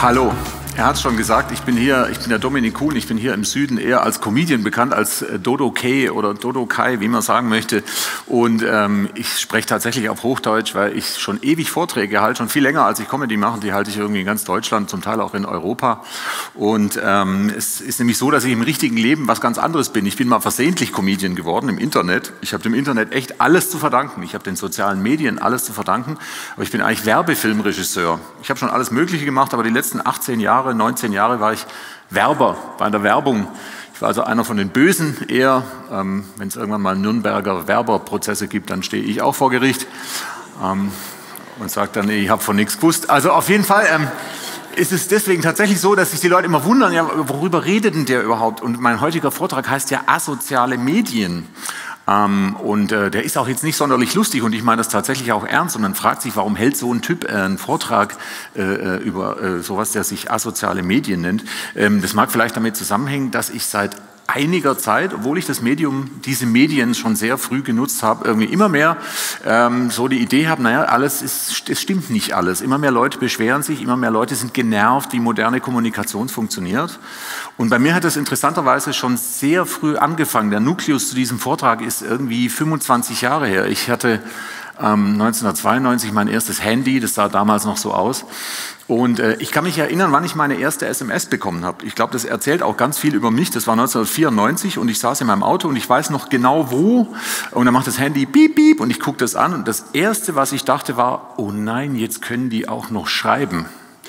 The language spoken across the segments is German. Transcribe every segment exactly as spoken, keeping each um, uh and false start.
Hallo, er hat es schon gesagt, ich bin hier, ich bin der Dominik Kuhn, ich bin hier im Süden eher als Comedian bekannt, als Dodo K oder Dodo Kai, wie man sagen möchte. Und ähm, ich spreche tatsächlich auf Hochdeutsch, weil ich schon ewig Vorträge halte, schon viel länger als ich Comedy mache, die halte ich irgendwie in ganz Deutschland, zum Teil auch in Europa. Und ähm, es ist nämlich so, dass ich im richtigen Leben was ganz anderes bin. Ich bin mal versehentlich Comedian geworden im Internet. Ich habe dem Internet echt alles zu verdanken. Ich habe den sozialen Medien alles zu verdanken. Aber ich bin eigentlich Werbefilmregisseur. Ich habe schon alles Mögliche gemacht, aber die letzten achtzehn Jahre, neunzehn Jahre war ich Werber bei der Werbung. Ich war also einer von den Bösen eher. Ähm, wenn es irgendwann mal Nürnberger Werberprozesse gibt, dann stehe ich auch vor Gericht ähm, und sage dann, ich habe von nichts gewusst. Also auf jeden Fall ähm, ist es deswegen tatsächlich so, dass sich die Leute immer wundern, ja, worüber redet denn der überhaupt? Und mein heutiger Vortrag heißt ja asoziale Medien. Ähm, und äh, der ist auch jetzt nicht sonderlich lustig und ich meine das tatsächlich auch ernst und man fragt sich, warum hält so ein Typ äh, einen Vortrag äh, über äh, sowas, der sich asoziale Medien nennt. Ähm, das mag vielleicht damit zusammenhängen, dass ich seit einiger Zeit, obwohl ich das Medium, diese Medien schon sehr früh genutzt habe, irgendwie immer mehr ähm, so die Idee habe, naja, alles ist, es stimmt nicht alles. Immer mehr Leute beschweren sich, immer mehr Leute sind genervt, wie moderne Kommunikation funktioniert. Und bei mir hat das interessanterweise schon sehr früh angefangen. Der Nukleus zu diesem Vortrag ist irgendwie fünfundzwanzig Jahre her. Ich hatte ähm, neunzehnhundertzweiundneunzig mein erstes Handy, das sah damals noch so aus. Und äh, ich kann mich erinnern, wann ich meine erste S M S bekommen habe. Ich glaube, das erzählt auch ganz viel über mich. Das war neunzehnhundertvierundneunzig und ich saß in meinem Auto und ich weiß noch genau wo. Und dann macht das Handy piep, piep und ich gucke das an. Und das Erste, was ich dachte, war, oh nein, jetzt können die auch noch schreiben.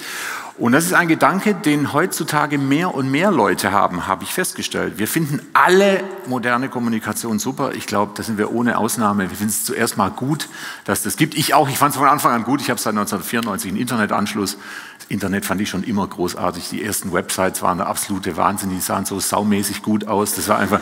Und das ist ein Gedanke, den heutzutage mehr und mehr Leute haben, habe ich festgestellt. Wir finden alle moderne Kommunikation super. Ich glaube, da sind wir ohne Ausnahme. Wir finden es zuerst mal gut, dass das gibt. Ich auch, ich fand es von Anfang an gut. Ich habe seit neunzehnhundertvierundneunzig einen Internetanschluss. Das Internet fand ich schon immer großartig. Die ersten Websites waren der absolute Wahnsinn. Die sahen so saumäßig gut aus. Das war einfach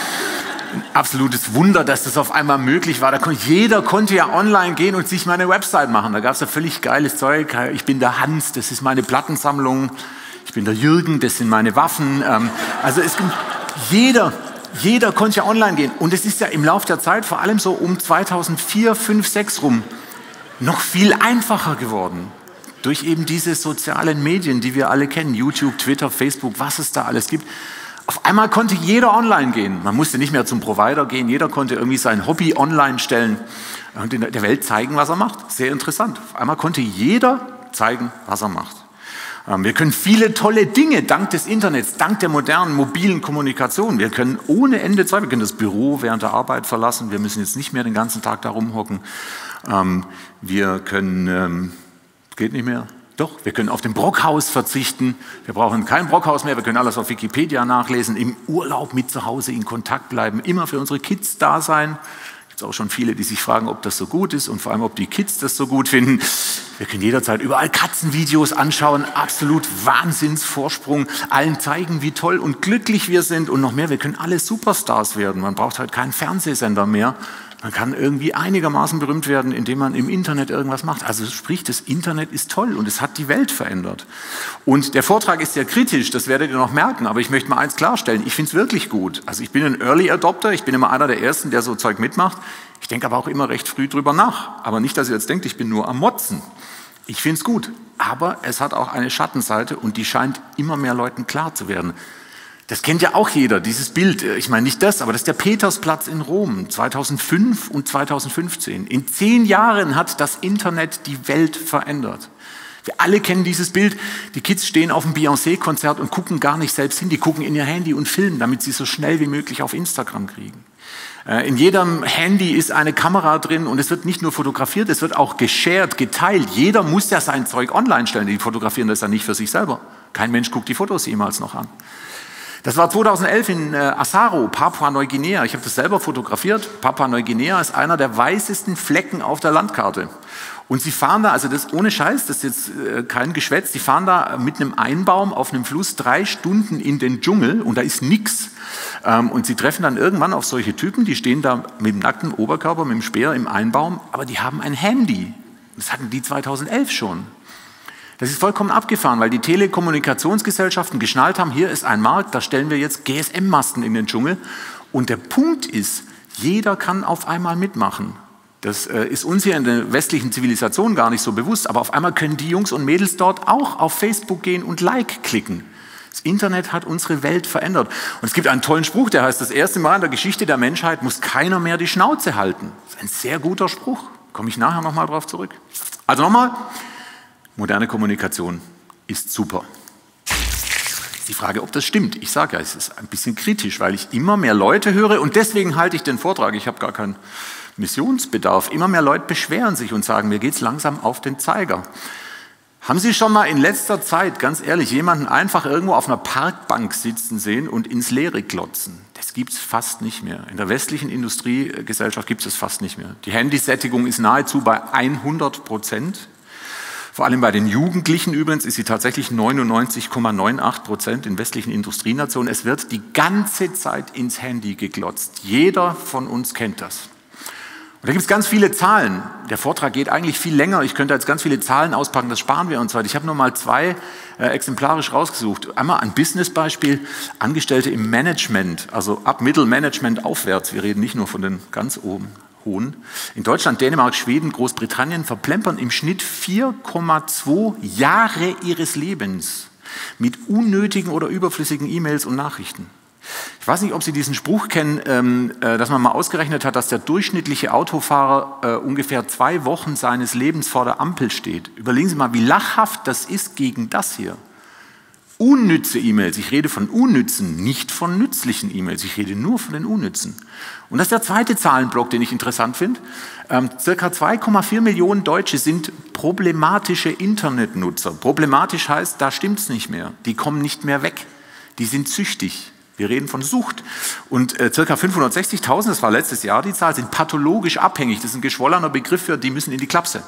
ein absolutes Wunder, dass das auf einmal möglich war. Da konnte, jeder konnte ja online gehen und sich meine Website machen. Da gab es ja völlig geiles Zeug. Ich bin der Hans, das ist meine Plattensammlung. Ich bin der Jürgen, das sind meine Waffen. Also es gibt jeder, jeder konnte ja online gehen. Und es ist ja im Laufe der Zeit, vor allem so um zweitausendvier, fünf, sechs rum, noch viel einfacher geworden. Durch eben diese sozialen Medien, die wir alle kennen. YouTube, Twitter, Facebook, was es da alles gibt. Auf einmal konnte jeder online gehen. Man musste nicht mehr zum Provider gehen. Jeder konnte irgendwie sein Hobby online stellen und in der Welt zeigen, was er macht. Sehr interessant. Auf einmal konnte jeder zeigen, was er macht. Wir können viele tolle Dinge dank des Internets, dank der modernen mobilen Kommunikation. Wir können ohne Ende Zeit, wir können das Büro während der Arbeit verlassen. Wir müssen jetzt nicht mehr den ganzen Tag da rumhocken. Wir können, geht nicht mehr. Doch, wir können auf den Brockhaus verzichten. Wir brauchen kein Brockhaus mehr. Wir können alles auf Wikipedia nachlesen. Im Urlaub mit zu Hause in Kontakt bleiben. Immer für unsere Kids da sein. Es gibt auch schon viele, die sich fragen, ob das so gut ist und vor allem, ob die Kids das so gut finden. Wir können jederzeit überall Katzenvideos anschauen. Absolut Wahnsinnsvorsprung. Allen zeigen, wie toll und glücklich wir sind und noch mehr. Wir können alle Superstars werden. Man braucht halt keinen Fernsehsender mehr. Man kann irgendwie einigermaßen berühmt werden, indem man im Internet irgendwas macht. Also sprich, das Internet ist toll und es hat die Welt verändert. Und der Vortrag ist sehr kritisch, das werdet ihr noch merken, aber ich möchte mal eins klarstellen, ich finde es wirklich gut. Also ich bin ein Early Adopter, ich bin immer einer der Ersten, der so Zeug mitmacht. Ich denke aber auch immer recht früh drüber nach. Aber nicht, dass ihr jetzt denkt, ich bin nur am Motzen. Ich finde es gut, aber es hat auch eine Schattenseite und die scheint immer mehr Leuten klar zu werden. Das kennt ja auch jeder, dieses Bild. Ich meine nicht das, aber das ist der Petersplatz in Rom, zweitausendfünf und zweitausendfünfzehn. In zehn Jahren hat das Internet die Welt verändert. Wir alle kennen dieses Bild. Die Kids stehen auf dem Beyoncé-Konzert und gucken gar nicht selbst hin. Die gucken in ihr Handy und filmen, damit sie so schnell wie möglich auf Instagram kriegen. In jedem Handy ist eine Kamera drin und es wird nicht nur fotografiert, es wird auch geshared, geteilt. Jeder muss ja sein Zeug online stellen. Die fotografieren das ja nicht für sich selber. Kein Mensch guckt die Fotos jemals noch an. Das war zweitausendelf in äh, Asaro, Papua-Neuguinea. Ich habe das selber fotografiert. Papua-Neuguinea ist einer der weißesten Flecken auf der Landkarte. Und sie fahren da, also das ohne Scheiß, das ist jetzt äh, kein Geschwätz, sie fahren da mit einem Einbaum auf einem Fluss drei Stunden in den Dschungel und da ist nix. Ähm, und sie treffen dann irgendwann auf solche Typen, die stehen da mit dem nackten Oberkörper, mit dem Speer im Einbaum, aber die haben ein Handy. Das hatten die zweitausendelf schon. Das ist vollkommen abgefahren, weil die Telekommunikationsgesellschaften geschnallt haben, hier ist ein Markt, da stellen wir jetzt G S M-Masten in den Dschungel. Und der Punkt ist, jeder kann auf einmal mitmachen. Das äh, ist uns hier in der westlichen Zivilisation gar nicht so bewusst, aber auf einmal können die Jungs und Mädels dort auch auf Facebook gehen und Like klicken. Das Internet hat unsere Welt verändert. Und es gibt einen tollen Spruch, der heißt, das erste Mal in der Geschichte der Menschheit muss keiner mehr die Schnauze halten. Das ist ein sehr guter Spruch. Komme ich nachher nochmal drauf zurück. Also nochmal, moderne Kommunikation ist super. Die Frage, ob das stimmt. Ich sage ja, es ist ein bisschen kritisch, weil ich immer mehr Leute höre und deswegen halte ich den Vortrag. Ich habe gar keinen Missionsbedarf. Immer mehr Leute beschweren sich und sagen, mir geht es langsam auf den Zeiger. Haben Sie schon mal in letzter Zeit, ganz ehrlich, jemanden einfach irgendwo auf einer Parkbank sitzen sehen und ins Leere glotzen? Das gibt es fast nicht mehr. In der westlichen Industriegesellschaft gibt es das fast nicht mehr. Die Handysättigung ist nahezu bei hundert Prozent. Vor allem bei den Jugendlichen übrigens ist sie tatsächlich neunundneunzig Komma achtundneunzig Prozent in westlichen Industrienationen. Es wird die ganze Zeit ins Handy geglotzt. Jeder von uns kennt das. Und da gibt es ganz viele Zahlen. Der Vortrag geht eigentlich viel länger. Ich könnte jetzt ganz viele Zahlen auspacken, das sparen wir uns heute. Ich habe nur mal zwei äh, exemplarisch rausgesucht. Einmal ein Businessbeispiel, Angestellte im Management, also ab Mittelmanagement aufwärts. Wir reden nicht nur von den ganz oben hohen. In Deutschland, Dänemark, Schweden, Großbritannien verplempern im Schnitt vier Komma zwei Jahre ihres Lebens mit unnötigen oder überflüssigen E-Mails und Nachrichten. Ich weiß nicht, ob Sie diesen Spruch kennen, ähm, äh, dass man mal ausgerechnet hat, dass der durchschnittliche Autofahrer äh, ungefähr zwei Wochen seines Lebens vor der Ampel steht. Überlegen Sie mal, wie lachhaft das ist gegen das hier. Unnütze E-Mails, ich rede von unnützen, nicht von nützlichen E-Mails, ich rede nur von den unnützen. Und das ist der zweite Zahlenblock, den ich interessant finde. Ähm, circa zwei Komma vier Millionen Deutsche sind problematische Internetnutzer. Problematisch heißt, da stimmt es nicht mehr, die kommen nicht mehr weg, die sind süchtig. Wir reden von Sucht. Und äh, ca. fünfhundertsechzigtausend, das war letztes Jahr die Zahl, sind pathologisch abhängig. Das ist ein geschwollener Begriff für, die müssen in die Klapse.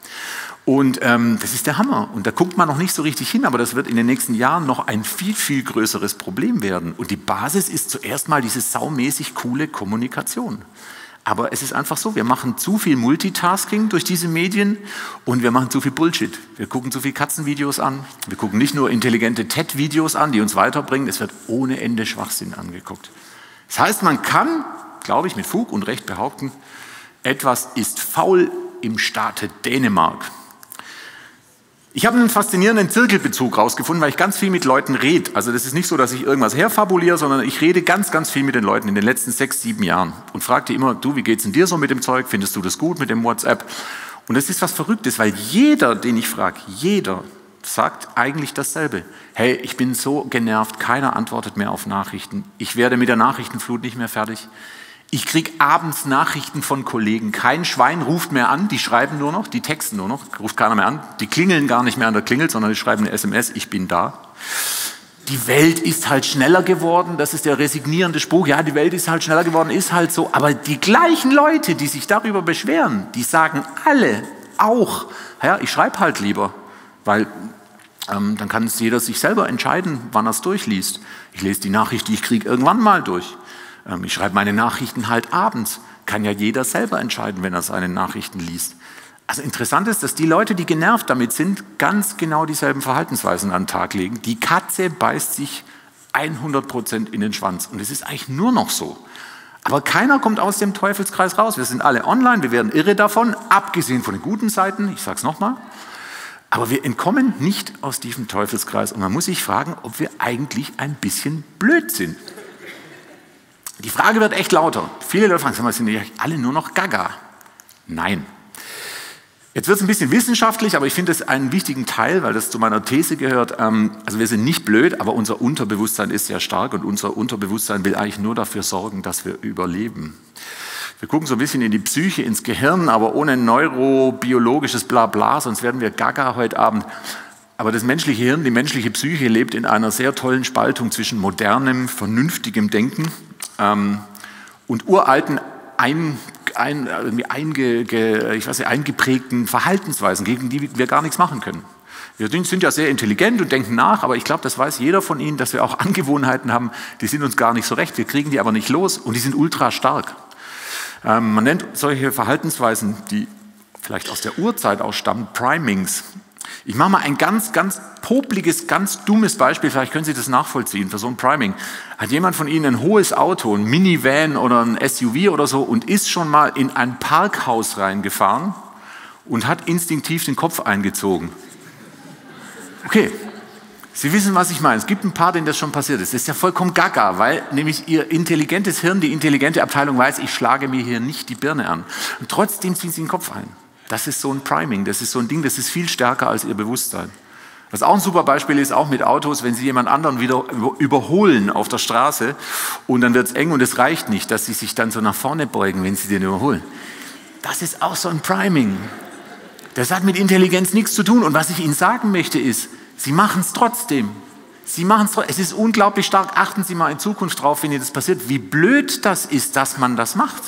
Und ähm, das ist der Hammer. Und da guckt man noch nicht so richtig hin, aber das wird in den nächsten Jahren noch ein viel, viel größeres Problem werden. Und die Basis ist zuerst mal diese saumäßig coole Kommunikation. Aber es ist einfach so, wir machen zu viel Multitasking durch diese Medien und wir machen zu viel Bullshit. Wir gucken zu viel Katzenvideos an, wir gucken nicht nur intelligente T E D-Videos an, die uns weiterbringen, es wird ohne Ende Schwachsinn angeguckt. Das heißt, man kann, glaube ich, mit Fug und Recht behaupten, etwas ist faul im Staate Dänemark. Ich habe einen faszinierenden Zirkelbezug rausgefunden, weil ich ganz viel mit Leuten rede. Also das ist nicht so, dass ich irgendwas herfabuliere, sondern ich rede ganz, ganz viel mit den Leuten in den letzten sechs, sieben Jahren und frage die immer, du, wie geht's denn dir so mit dem Zeug? Findest du das gut mit dem WhatsApp? Und das ist was Verrücktes, weil jeder, den ich frage, jeder sagt eigentlich dasselbe. Hey, ich bin so genervt, keiner antwortet mehr auf Nachrichten. Ich werde mit der Nachrichtenflut nicht mehr fertig. Ich kriege abends Nachrichten von Kollegen. Kein Schwein ruft mehr an, die schreiben nur noch, die texten nur noch, ruft keiner mehr an. Die klingeln gar nicht mehr an der Klingel, sondern die schreiben eine S M S, ich bin da. Die Welt ist halt schneller geworden, das ist der resignierende Spruch. Ja, die Welt ist halt schneller geworden, ist halt so. Aber die gleichen Leute, die sich darüber beschweren, die sagen alle auch, ja, ich schreibe halt lieber, weil ähm, dann kann es jeder sich selber entscheiden, wann er es durchliest. Ich lese die Nachricht, die ich kriege, irgendwann mal durch. Ich schreibe meine Nachrichten halt abends. Kann ja jeder selber entscheiden, wenn er seine Nachrichten liest. Also interessant ist, dass die Leute, die genervt damit sind, ganz genau dieselben Verhaltensweisen an den Tag legen. Die Katze beißt sich hundert Prozent in den Schwanz. Und es ist eigentlich nur noch so. Aber keiner kommt aus dem Teufelskreis raus. Wir sind alle online, wir werden irre davon, abgesehen von den guten Seiten. Ich sage es nochmal. Aber wir entkommen nicht aus diesem Teufelskreis. Und man muss sich fragen, ob wir eigentlich ein bisschen blöd sind. Die Frage wird echt lauter. Viele Leute fragen, sind die alle nur noch gaga? Nein. Jetzt wird es ein bisschen wissenschaftlich, aber ich finde es einen wichtigen Teil, weil das zu meiner These gehört. Also wir sind nicht blöd, aber unser Unterbewusstsein ist sehr stark und unser Unterbewusstsein will eigentlich nur dafür sorgen, dass wir überleben. Wir gucken so ein bisschen in die Psyche, ins Gehirn, aber ohne neurobiologisches Blabla, sonst werden wir gaga heute Abend. Aber das menschliche Hirn, die menschliche Psyche lebt in einer sehr tollen Spaltung zwischen modernem, vernünftigem Denken ähm, und uralten, ein, ein, irgendwie einge, ge, ich weiß nicht, eingeprägten Verhaltensweisen, gegen die wir gar nichts machen können. Wir sind ja sehr intelligent und denken nach, aber ich glaube, das weiß jeder von Ihnen, dass wir auch Angewohnheiten haben, die sind uns gar nicht so recht, wir kriegen die aber nicht los und die sind ultra stark. Ähm, man nennt solche Verhaltensweisen, die vielleicht aus der Urzeit auch stammen, Primings. Ich mache mal ein ganz, ganz popliges, ganz dummes Beispiel, vielleicht können Sie das nachvollziehen für so ein Priming. Hat jemand von Ihnen ein hohes Auto, ein Minivan oder ein S U V oder so und ist schon mal in ein Parkhaus reingefahren und hat instinktiv den Kopf eingezogen? Okay, Sie wissen, was ich meine. Es gibt ein paar, denen das schon passiert ist. Das ist ja vollkommen gaga, weil nämlich Ihr intelligentes Hirn, die intelligente Abteilung weiß, ich schlage mir hier nicht die Birne an. Und trotzdem ziehen Sie den Kopf ein. Das ist so ein Priming, das ist so ein Ding, das ist viel stärker als Ihr Bewusstsein. Was auch ein super Beispiel ist, auch mit Autos, wenn Sie jemand anderen wieder überholen auf der Straße und dann wird es eng und es reicht nicht, dass Sie sich dann so nach vorne beugen, wenn Sie den überholen. Das ist auch so ein Priming. Das hat mit Intelligenz nichts zu tun. Und was ich Ihnen sagen möchte ist, Sie machen es trotzdem. Sie machen es trotzdem. Es ist unglaublich stark. Achten Sie mal in Zukunft drauf, wenn Ihnen das passiert, wie blöd das ist, dass man das macht.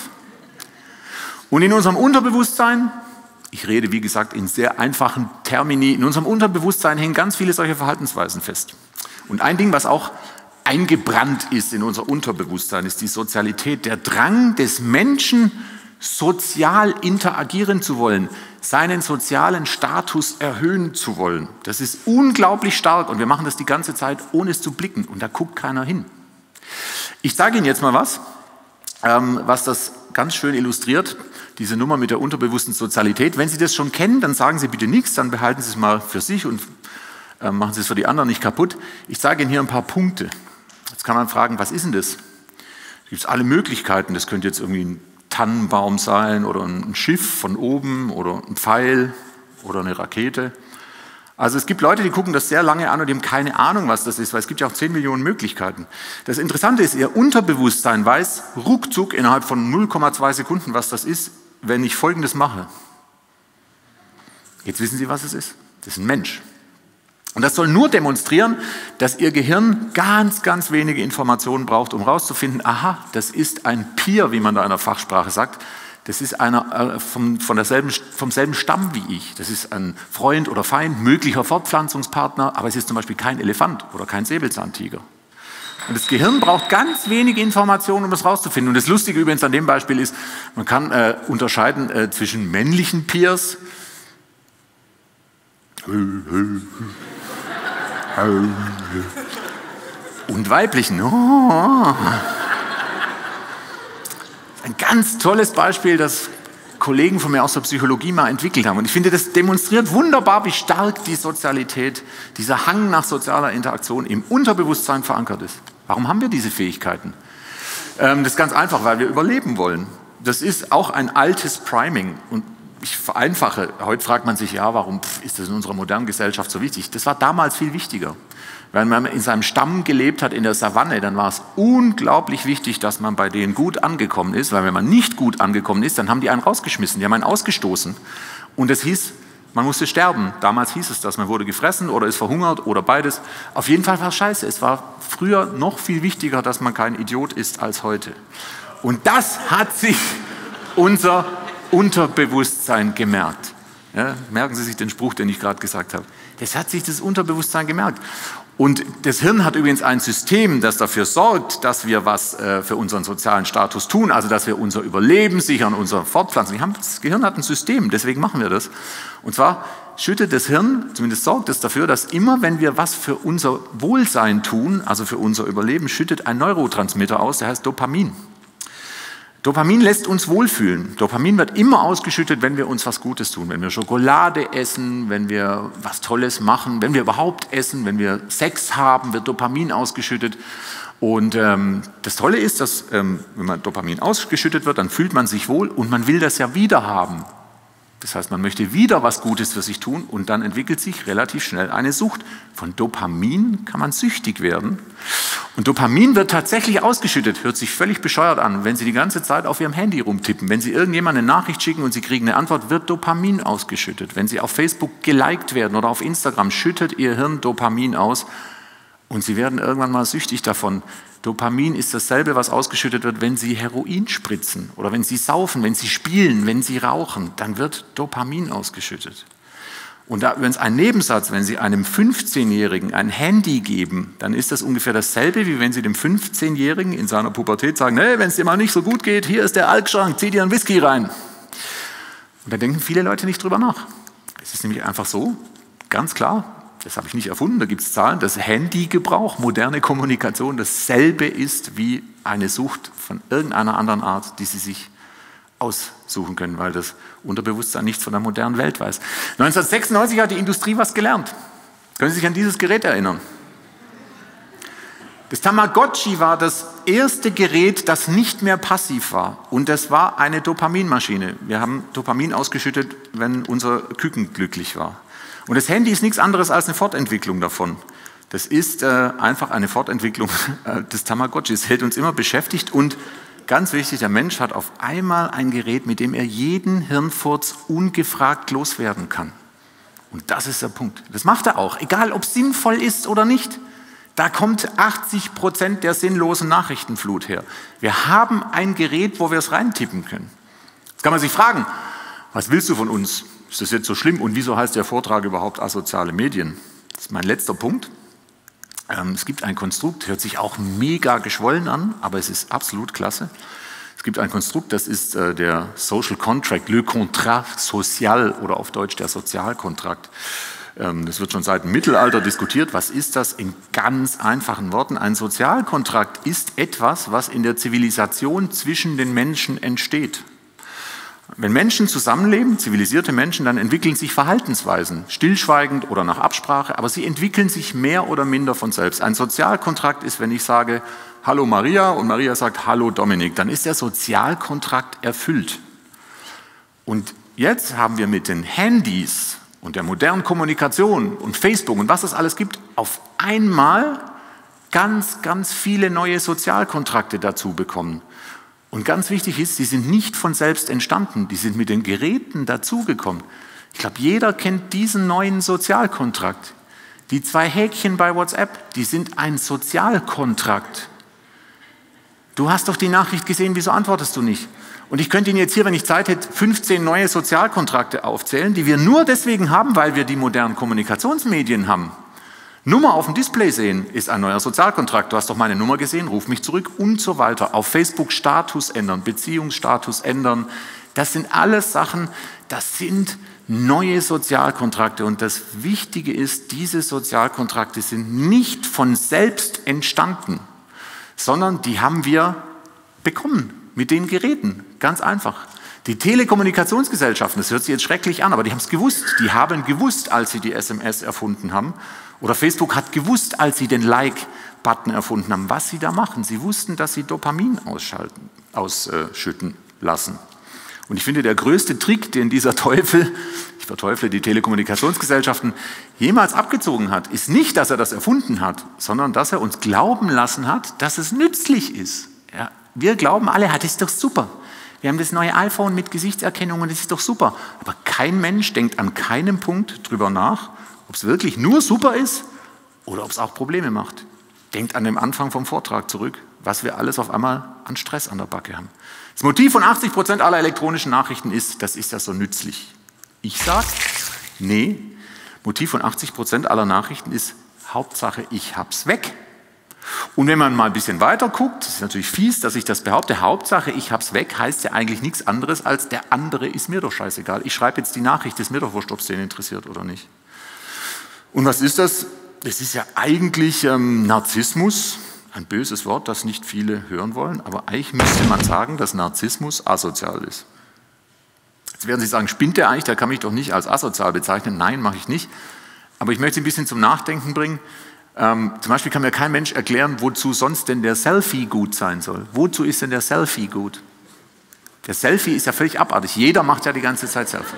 Und in unserem Unterbewusstsein, ich rede, wie gesagt, in sehr einfachen Termini. In unserem Unterbewusstsein hängen ganz viele solche Verhaltensweisen fest. Und ein Ding, was auch eingebrannt ist in unser Unterbewusstsein, ist die Sozialität. Der Drang des Menschen, sozial interagieren zu wollen, seinen sozialen Status erhöhen zu wollen. Das ist unglaublich stark und wir machen das die ganze Zeit, ohne es zu blicken. Und da guckt keiner hin. Ich sage Ihnen jetzt mal was, ähm, was das ganz schön illustriert. Diese Nummer mit der unterbewussten Sozialität. Wenn Sie das schon kennen, dann sagen Sie bitte nichts, dann behalten Sie es mal für sich und äh, machen Sie es für die anderen nicht kaputt. Ich sage Ihnen hier ein paar Punkte. Jetzt kann man fragen, was ist denn das? Da gibt es alle Möglichkeiten. Das könnte jetzt irgendwie ein Tannenbaum sein oder ein Schiff von oben oder ein Pfeil oder eine Rakete. Also es gibt Leute, die gucken das sehr lange an und die haben keine Ahnung, was das ist, weil es gibt ja auch zehn Millionen Möglichkeiten. Das Interessante ist, Ihr Unterbewusstsein weiß ruckzuck innerhalb von null Komma zwei Sekunden, was das ist, wenn ich Folgendes mache. Jetzt wissen Sie, was es ist. Das ist ein Mensch. Und das soll nur demonstrieren, dass Ihr Gehirn ganz, ganz wenige Informationen braucht, um herauszufinden, aha, das ist ein Peer, wie man da in der Fachsprache sagt. Das ist einer vom, von derselben, vom selben Stamm wie ich. Das ist ein Freund oder Feind, möglicher Fortpflanzungspartner, aber es ist zum Beispiel kein Elefant oder kein Säbelzahntiger. Und das Gehirn braucht ganz wenige Informationen, um das rauszufinden. Und das Lustige übrigens an dem Beispiel ist, man kann äh, unterscheiden äh, zwischen männlichen Peers und weiblichen. Oh. Ein ganz tolles Beispiel, das Kollegen von mir aus der Psychologie mal entwickelt haben. Und ich finde, das demonstriert wunderbar, wie stark die Sozialität, dieser Hang nach sozialer Interaktion im Unterbewusstsein verankert ist. Warum haben wir diese Fähigkeiten? Ähm, das ist ganz einfach, weil wir überleben wollen. Das ist auch ein altes Priming. Und ich vereinfache. Heute fragt man sich, ja, warum ist das in unserer modernen Gesellschaft so wichtig? Das war damals viel wichtiger. Wenn man in seinem Stamm gelebt hat, in der Savanne, dann war es unglaublich wichtig, dass man bei denen gut angekommen ist, weil wenn man nicht gut angekommen ist, dann haben die einen rausgeschmissen, die haben einen ausgestoßen. Und das hieß, man musste sterben. Damals hieß es das, man wurde gefressen oder ist verhungert oder beides. Auf jeden Fall war es scheiße. Es war früher noch viel wichtiger, dass man kein Idiot ist als heute. Und das hat sich unser Unterbewusstsein gemerkt. Ja, merken Sie sich den Spruch, den ich gerade gesagt habe. Das hat sich das Unterbewusstsein gemerkt. Und das Hirn hat übrigens ein System, das dafür sorgt, dass wir was äh, für unseren sozialen Status tun, also dass wir unser Überleben sichern, unsere Fortpflanzung. Das Gehirn hat ein System, deswegen machen wir das. Und zwar schüttet das Hirn, zumindest sorgt es dafür, dass immer, wenn wir was für unser Wohlsein tun, also für unser Überleben, schüttet ein Neurotransmitter aus, der heißt Dopamin. Dopamin lässt uns wohlfühlen. Dopamin wird immer ausgeschüttet, wenn wir uns was Gutes tun. Wenn wir Schokolade essen, wenn wir was Tolles machen, wenn wir überhaupt essen, wenn wir Sex haben, wird Dopamin ausgeschüttet. Und ähm, das Tolle ist, dass ähm, wenn man Dopamin ausgeschüttet wird, dann fühlt man sich wohl und man will das ja wieder haben. Das heißt, man möchte wieder was Gutes für sich tun und dann entwickelt sich relativ schnell eine Sucht. Von Dopamin kann man süchtig werden. Und Dopamin wird tatsächlich ausgeschüttet, hört sich völlig bescheuert an, wenn Sie die ganze Zeit auf Ihrem Handy rumtippen. Wenn Sie irgendjemandem eine Nachricht schicken und Sie kriegen eine Antwort, wird Dopamin ausgeschüttet. Wenn Sie auf Facebook geliked werden oder auf Instagram, schüttet Ihr Hirn Dopamin aus und Sie werden irgendwann mal süchtig davon. Dopamin ist dasselbe, was ausgeschüttet wird, wenn Sie Heroin spritzen oder wenn Sie saufen, wenn Sie spielen, wenn Sie rauchen, dann wird Dopamin ausgeschüttet. Und da übrigens ein Nebensatz, wenn Sie einem fünfzehnjährigen ein Handy geben, dann ist das ungefähr dasselbe, wie wenn Sie dem fünfzehnjährigen in seiner Pubertät sagen, hey, wenn es dir mal nicht so gut geht, hier ist der Alkschrank, zieh dir einen Whisky rein. Und da denken viele Leute nicht drüber nach. Es ist nämlich einfach so, ganz klar, das habe ich nicht erfunden, da gibt es Zahlen, dass Handygebrauch, moderne Kommunikation dasselbe ist wie eine Sucht von irgendeiner anderen Art, die Sie sich aussuchen können, weil das Unterbewusstsein nichts von der modernen Welt weiß. neunzehnhundertsechsundneunzig hat die Industrie was gelernt. Können Sie sich an dieses Gerät erinnern? Das Tamagotchi war das erste Gerät, das nicht mehr passiv war. Und das war eine Dopaminmaschine. Wir haben Dopamin ausgeschüttet, wenn unser Küken glücklich war. Und das Handy ist nichts anderes als eine Fortentwicklung davon. Das ist äh, einfach eine Fortentwicklung äh, des Tamagotchis. Hält uns immer beschäftigt und ganz wichtig, der Mensch hat auf einmal ein Gerät, mit dem er jeden Hirnfurz ungefragt loswerden kann. Und das ist der Punkt. Das macht er auch, egal ob es sinnvoll ist oder nicht. Da kommt achtzig Prozent der sinnlosen Nachrichtenflut her. Wir haben ein Gerät, wo wir es reintippen können. Jetzt kann man sich fragen, was willst du von uns? Ist das jetzt so schlimm? Und wieso heißt der Vortrag überhaupt asoziale Medien? Das ist mein letzter Punkt. Ähm, es gibt ein Konstrukt, hört sich auch mega geschwollen an, aber es ist absolut klasse. Es gibt ein Konstrukt, das ist äh, der Social Contract, le contrat social oder auf Deutsch der Sozialkontrakt. Ähm, das wird schon seit dem Mittelalter diskutiert. Was ist das? In ganz einfachen Worten. Ein Sozialkontrakt ist etwas, was in der Zivilisation zwischen den Menschen entsteht. Wenn Menschen zusammenleben, zivilisierte Menschen, dann entwickeln sich Verhaltensweisen, stillschweigend oder nach Absprache, aber sie entwickeln sich mehr oder minder von selbst. Ein Sozialkontrakt ist, wenn ich sage, hallo Maria und Maria sagt, hallo Dominik, dann ist der Sozialkontrakt erfüllt. Und jetzt haben wir mit den Handys und der modernen Kommunikation und Facebook und was es alles gibt, auf einmal ganz, ganz viele neue Sozialkontrakte dazu bekommen. Und ganz wichtig ist, sie sind nicht von selbst entstanden, die sind mit den Geräten dazugekommen. Ich glaube, jeder kennt diesen neuen Sozialkontrakt. Die zwei Häkchen bei WhatsApp, die sind ein Sozialkontrakt. Du hast doch die Nachricht gesehen, wieso antwortest du nicht? Und ich könnte Ihnen jetzt hier, wenn ich Zeit hätte, fünfzehn neue Sozialkontrakte aufzählen, die wir nur deswegen haben, weil wir die modernen Kommunikationsmedien haben. Nummer auf dem Display sehen ist ein neuer Sozialkontrakt. Du hast doch meine Nummer gesehen, ruf mich zurück und so weiter. Auf Facebook Status ändern, Beziehungsstatus ändern. Das sind alles Sachen, das sind neue Sozialkontrakte. Und das Wichtige ist, diese Sozialkontrakte sind nicht von selbst entstanden, sondern die haben wir bekommen mit den Geräten. Ganz einfach. Die Telekommunikationsgesellschaften, das hört sich jetzt schrecklich an, aber die haben es gewusst. Die haben gewusst, als sie die S M S erfunden haben. Oder Facebook hat gewusst, als sie den Like-Button erfunden haben, was sie da machen. Sie wussten, dass sie Dopamin ausschalten, ausschütten lassen. Und ich finde, der größte Trick, den dieser Teufel, ich verteufle die Telekommunikationsgesellschaften, jemals abgezogen hat, ist nicht, dass er das erfunden hat, sondern dass er uns glauben lassen hat, dass es nützlich ist. Ja, wir glauben alle, das ist doch super. Wir haben das neue iPhone mit Gesichtserkennung und das ist doch super. Aber kein Mensch denkt an keinem Punkt drüber nach, ob es wirklich nur super ist oder ob es auch Probleme macht. Denkt an den Anfang vom Vortrag zurück, was wir alles auf einmal an Stress an der Backe haben. Das Motiv von achtzig Prozent aller elektronischen Nachrichten ist, das ist ja so nützlich. Ich sage, nee, Motiv von achtzig Prozent aller Nachrichten ist, Hauptsache ich hab's weg. Und wenn man mal ein bisschen weiter guckt, ist natürlich fies, dass ich das behaupte, Hauptsache ich hab's weg, heißt ja eigentlich nichts anderes als der andere ist mir doch scheißegal. Ich schreibe jetzt die Nachricht, ist mir doch wurscht, ob es den interessiert oder nicht. Und was ist das? Das ist ja eigentlich ähm, Narzissmus, ein böses Wort, das nicht viele hören wollen, aber eigentlich müsste man sagen, dass Narzissmus asozial ist. Jetzt werden Sie sagen, spinnt der eigentlich, der kann mich doch nicht als asozial bezeichnen. Nein, mache ich nicht. Aber ich möchte Sie ein bisschen zum Nachdenken bringen. Ähm, zum Beispiel kann mir kein Mensch erklären, wozu sonst denn der Selfie gut sein soll. Wozu ist denn der Selfie gut? Der Selfie ist ja völlig abartig. Jeder macht ja die ganze Zeit Selfies.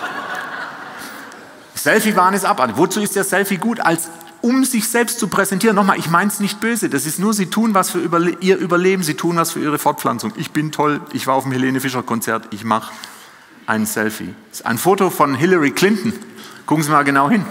Selfie-Wahn ist abartig. Wozu ist der Selfie gut? Als um sich selbst zu präsentieren. Nochmal, ich meine es nicht böse. Das ist nur, Sie tun was für Überle- Ihr Überleben, Sie tun was für Ihre Fortpflanzung. Ich bin toll, ich war auf dem Helene Fischer-Konzert, ich mache ein Selfie. Das ist ein Foto von Hillary Clinton. Gucken Sie mal genau hin.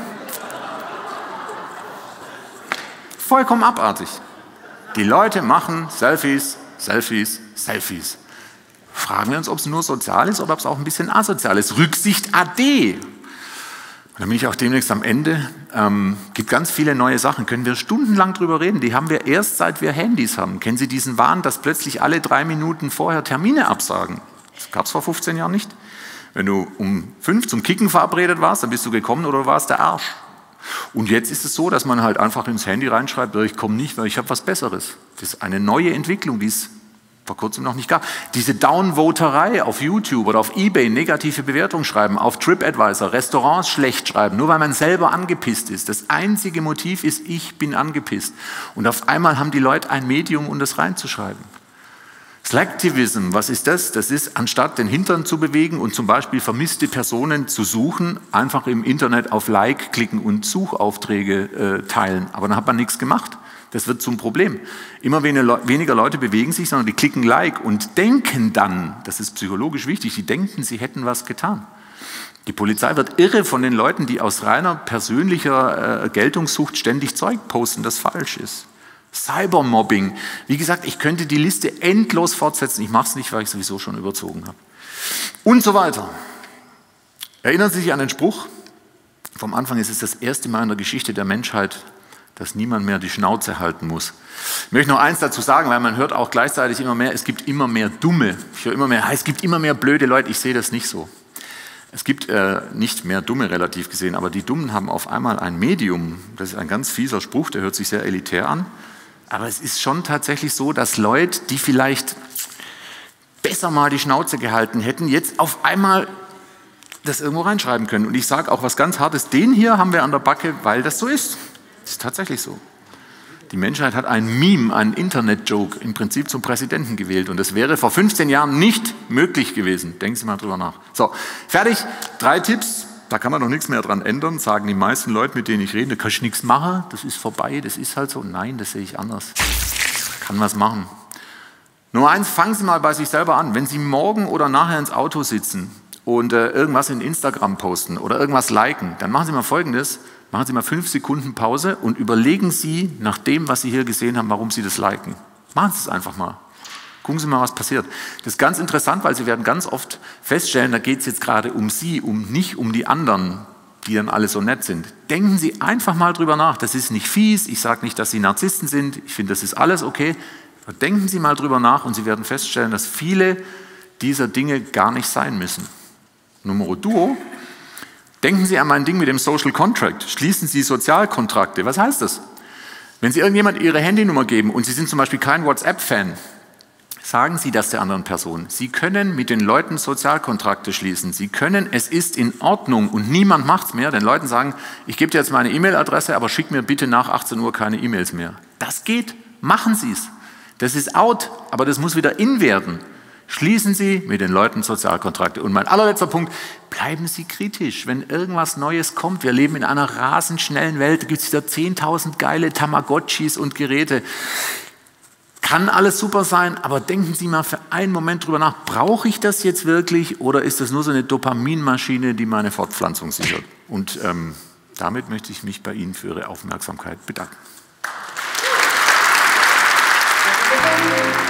Vollkommen abartig. Die Leute machen Selfies, Selfies, Selfies. Fragen wir uns, ob es nur sozial ist oder ob es auch ein bisschen asozial ist. Rücksicht ade. Da bin ich auch demnächst am Ende. Ähm, gibt ganz viele neue Sachen, können wir stundenlang drüber reden. Die haben wir erst, seit wir Handys haben. Kennen Sie diesen Wahn, dass plötzlich alle drei Minuten vorher Termine absagen? Das gab es vor fünfzehn Jahren nicht. Wenn du um fünf zum Kicken verabredet warst, dann bist du gekommen oder du warst der Arsch. Und jetzt ist es so, dass man halt einfach ins Handy reinschreibt, ich komme nicht, weil ich habe was Besseres. Das ist eine neue Entwicklung, die es vor kurzem noch nicht gab. Diese Downvoterei auf YouTube oder auf eBay, negative Bewertungen schreiben, auf TripAdvisor, Restaurants schlecht schreiben, nur weil man selber angepisst ist. Das einzige Motiv ist, ich bin angepisst. Und auf einmal haben die Leute ein Medium, um das reinzuschreiben. Slacktivism, was ist das? Das ist, anstatt den Hintern zu bewegen und zum Beispiel vermisste Personen zu suchen, einfach im Internet auf Like klicken und Suchaufträge äh, teilen. Aber dann hat man nichts gemacht. Das wird zum Problem. Immer weniger Leute bewegen sich, sondern die klicken Like und denken dann, das ist psychologisch wichtig, die denken, sie hätten was getan. Die Polizei wird irre von den Leuten, die aus reiner persönlicher äh, Geltungssucht ständig Zeug posten, das falsch ist. Cybermobbing. Wie gesagt, ich könnte die Liste endlos fortsetzen. Ich mache es nicht, weil ich sowieso schon überzogen habe. Und so weiter. Erinnern Sie sich an den Spruch? Vom Anfang ist es das erste Mal in der Geschichte der Menschheit, dass niemand mehr die Schnauze halten muss. Ich möchte noch eins dazu sagen, weil man hört auch gleichzeitig immer mehr, es gibt immer mehr Dumme. Ich höre immer mehr, es gibt immer mehr blöde Leute. Ich sehe das nicht so. Es gibt äh, nicht mehr Dumme relativ gesehen, aber die Dummen haben auf einmal ein Medium. Das ist ein ganz fieser Spruch, der hört sich sehr elitär an. Aber es ist schon tatsächlich so, dass Leute, die vielleicht besser mal die Schnauze gehalten hätten, jetzt auf einmal das irgendwo reinschreiben können. Und ich sage auch was ganz Hartes, den hier haben wir an der Backe, weil das so ist. Das ist tatsächlich so. Die Menschheit hat ein Meme, einen Internet-Joke im Prinzip zum Präsidenten gewählt. Und das wäre vor fünfzehn Jahren nicht möglich gewesen. Denken Sie mal drüber nach. So, fertig. Drei Tipps. Da kann man noch nichts mehr dran ändern, sagen die meisten Leute, mit denen ich rede, da kann ich nichts machen, das ist vorbei, das ist halt so. Nein, das sehe ich anders. Kann was machen. Nummer eins, fangen Sie mal bei sich selber an. Wenn Sie morgen oder nachher ins Auto sitzen und äh, irgendwas in Instagram posten oder irgendwas liken, dann machen Sie mal Folgendes, machen Sie mal fünf Sekunden Pause und überlegen Sie nach dem, was Sie hier gesehen haben, warum Sie das liken. Machen Sie es einfach mal. Gucken Sie mal, was passiert. Das ist ganz interessant, weil Sie werden ganz oft feststellen, da geht es jetzt gerade um Sie, um nicht um die anderen, die dann alle so nett sind. Denken Sie einfach mal drüber nach. Das ist nicht fies, ich sage nicht, dass Sie Narzissten sind, ich finde, das ist alles okay. Aber denken Sie mal drüber nach und Sie werden feststellen, dass viele dieser Dinge gar nicht sein müssen. Numero duo, denken Sie an mein Ding mit dem Social Contract. Schließen Sie Sozialkontrakte. Was heißt das? Wenn Sie irgendjemand Ihre Handynummer geben und Sie sind zum Beispiel kein WhatsApp-Fan, sagen Sie das der anderen Person. Sie können mit den Leuten Sozialkontrakte schließen. Sie können, es ist in Ordnung und niemand macht es mehr, den Leuten sagen, ich gebe dir jetzt meine E-Mail-Adresse, aber schick mir bitte nach achtzehn Uhr keine E-Mails mehr. Das geht, machen Sie es. Das ist out, aber das muss wieder in werden. Schließen Sie mit den Leuten Sozialkontrakte. Und mein allerletzter Punkt, bleiben Sie kritisch, wenn irgendwas Neues kommt. Wir leben in einer rasend schnellen Welt, da gibt es wieder zehntausend geile Tamagotchis und Geräte. Kann alles super sein, aber denken Sie mal für einen Moment drüber nach, brauche ich das jetzt wirklich oder ist das nur so eine Dopaminmaschine, die meine Fortpflanzung sichert? Und ähm, damit möchte ich mich bei Ihnen für Ihre Aufmerksamkeit bedanken.